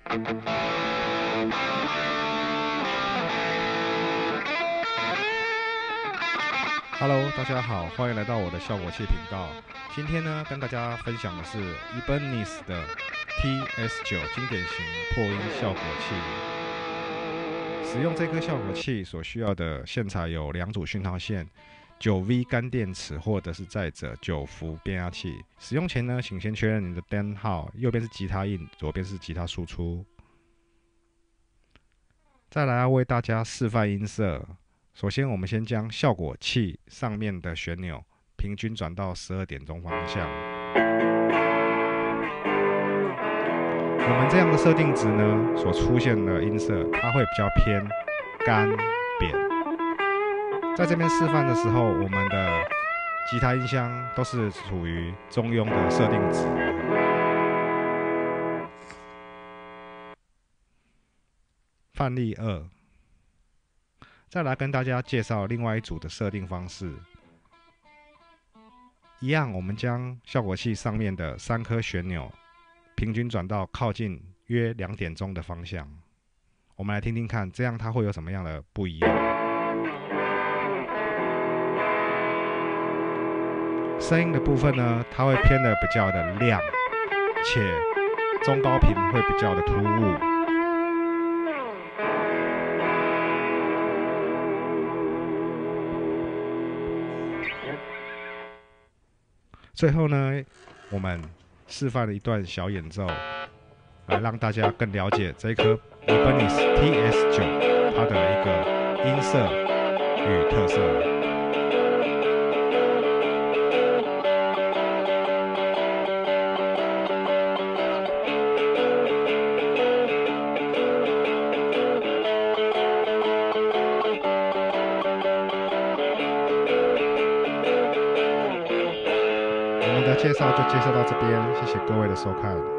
Hello，大家好，欢迎来到我的效果器频道。今天呢，跟大家分享的是 Ibanez 的 TS9 经典型破音效果器。使用这颗效果器所需要的线材有2组讯号线、9V 干电池或者是再者9伏变压器。使用前呢，请先确认你的灯号，右边是吉他印，左边是吉他输出。再来要为大家示范音色。首先，我们先将效果器上面的旋钮平均转到12点钟方向。我们这样的设定值呢，所出现的音色，它会比较偏干扁。在这边示范的时候，我们的吉他音箱都是处于中庸的设定值。范例2。再来跟大家介绍另外一组的设定方式。一样，我们将效果器上面的3颗旋钮平均转到靠近约2点钟的方向。我们来听听看，这样它会有什么样的不一样？声音的部分呢，它会偏的比较的亮，且中高频会比较的突兀。最后呢，我们示范了一段小演奏，来让大家更了解这一颗 Ibanez TS9 它的一个音色与特色。我们的介绍就介绍到这边，谢谢各位的收看。